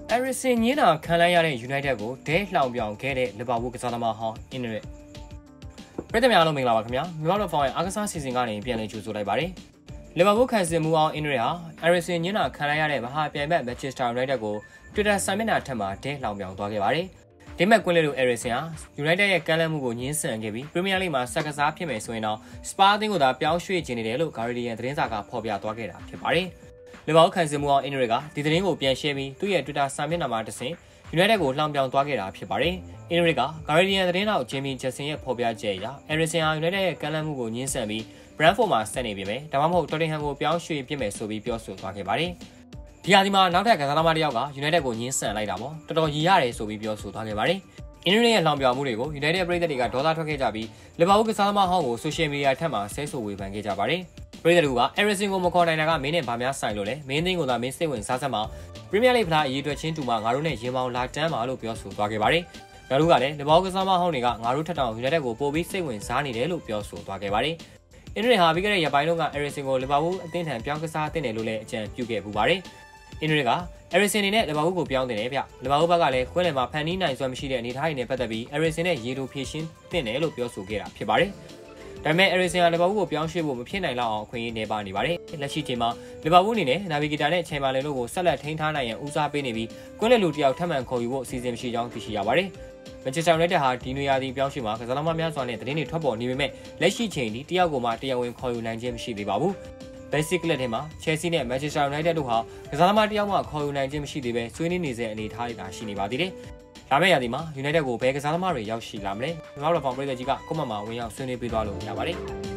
Eriksen ညနာခံလိုက်ရတဲ့ United ကိုဒဲလှောင်ပြောင်ခဲ့တဲ့ Liverpool ကစားသမားဟောင်း Enrique ပြည်သူများလုံးမင်္ဂလာပါခင်ဗျာမြန်မာလောဖောင်းရဲ့အားကစားစီစဉ်ကနေပြန်လည်ကြိုဆိုလိုက်ပါတယ် Liverpool ခံစစ်မှုအောင် Enrique ဟာ Eriksen ညနာခံလိုက်ရတဲ့မဟာပြိုင်ဘက် Manchester United ကို Twitter စာမျက်နှာထက်မှာဒဲလှောင်ပြောင်သွားခဲ့ပါတယ်ဒီမဲ့ကွင်းလေးလို Eriksen ဟာ United ရဲ့ကမ်းလှမ်းမှုကိုညှင်းဆန်ခဲ့ပြီး Premier League မှာဆက်ကစားဖြစ်မယ်ဆိုရင်တော့ Spa အသင်းကိုသာပြောင်းရွှေ့ခြင်းနေတယ်လို့ Guardian သတင်းစာကဖော်ပြသွားခဲ့တာဖြစ်ပါတယ်Liverpool ခံစစ်မှုအောင် Enrique ကဒီသတင်းကိုပြန်ရှင်းပြီးသူ့ရဲ့ Twitter စာမျက်နှာမှာတဆင့် United ကိုလှောင်ပြောင်သွားခဲ့တာဖြစ်ပါတယ်။ Enrique က Guardian သတင်းတောက် Jamie Jackson ရဲ့ဖော်ပြချက်အရ Eriksen ဟာ United ရဲ့ကမ်းလှမ်းမှုကိုညှင်းဆန်ပြီး Brentford မှာဆက်နေပြီပဲဒါမှမဟုတ် Tottenham ကိုပြောင်းရွှေ့ပြစ်မယ်ဆိုပြီးပြောဆိုသွားခဲ့ပါတယ်။ဒီဟာဒီမှာနောက်ထပ်ကစားသမားတစ်ယောက်က United ကိုညှင်းဆန်လိုက်တာပေါ့တော်တော်ရည်ရတယ်ဆိုပြီးပြောဆိုသွားခဲ့ပါတယ်။ Enrique ရဲ့လှောင်ပြောင်မှုတွေကို United ပရိသတ်တွေကဒေါသထွက်ခဲ့ကြပြီး Liverpool ကစားသမားဟောင်းကို Social Media ထက်မှာဆဲဆိုဝေဖန်ခဲ့ကြပါတယ်။ပရိသတ်တွေက Eriksen ကိုမခေါ်နိုင်တာကမင်းနဲ့ဗာများဆိုင်လို့လဲမင်းသိန်းကိုသာမင်းစိတ်ဝင်စားစမ်းမှာ Premier League ဖလားအရေးအတွက်ချင်းတူမှာငါတို့နဲ့ရင်ပေါင်လာတန်းပါလို့ပြောဆိုသွားခဲ့ပါတယ်။နောက်တစ်ခါလည်း Liverpool ကစားသမားဟောင်းတွေကငါတို့ထက်တောင် United ကိုပို့ပြီးစိတ်ဝင်စားနေတယ်လို့ပြောဆိုသွားခဲ့ပါတယ်။ Enrique ဟာပြီးခဲ့တဲ့ရက်ပိုင်းတုန်းက Eriksen ကို Liverpool အသင်းထံပြောင်းကစားတင်တယ်လို့လည်းအကြံပြုခဲ့ပူပါတယ်။ Enrique က Eriksen အနေနဲ့ Liverpool ကိုပြောင်းတင်တယ်ဗျ။ Liverpool ဘက်ကလည်းခွဲလည်မှာဖန်တီးနိုင်စွမ်းမရှိတဲ့အနေအထားတွေနဲ့ပတ်သက်ပြီး Eriksen နဲ့ရေတိုဖြည့်ရှင်းတင်တယ်လို့ပြောဆိုခဲ့တာဖြစ်ပါတယ်။ဒါပေမဲ့ Eriksen ဟာ Liverpool ကိုပြောင်းရွှေ့ဖို့မဖြစ်နိုင်လောက်အောင်အခွင့်အရေးနေပါနေပါတယ်။လက်ရှိချိန်မှာ Liverpool အနေနဲ့ Navigator နဲ့ Chamberlain တို့ကိုဆက်လက်ထိန်းထားနိုင်ရန်ဦးစားပေးနေပြီးကွင်းလည်လူတစ်ယောက်ထပ်မံခေါ်ယူဖို့အစီအစဉ်မရှိကြောင်းသိရှိရပါတယ်။ Manchester United ဟာဒီနွေရာသီပြောင်းရွှေ့မှာကစားသမားများစွာနဲ့သတင်းတွေထွက်ပေါ်နေပေမဲ့လက်ရှိချိန်ထိတယောက်ကိုမှတရားဝင်ခေါ်ယူနိုင်ခြင်းမရှိသေးပါဘူး။ Basic လက်ထဲမှာ Chelsea နဲ့ Manchester United တို့ဟာကစားသမားတစ်ယောက်မှခေါ်ယူနိုင်ခြင်းမရှိသေးပဲဆွေးနွေးနေစေအနေအထားတွေသာရှိနေပါသေးတယ်။ဒါမဲ့ရာသီမှာ United ကိုဘယ်ကစားသမားတွေရောက်ရှိလာမလဲ။ကျွန်တော်တို့ဖောင်ပရိသတ်ကြီးကကွန်မန့်မှာဝင်ရောက်ဆွေးနွေးပေးသွားလို့ရပါတယ်။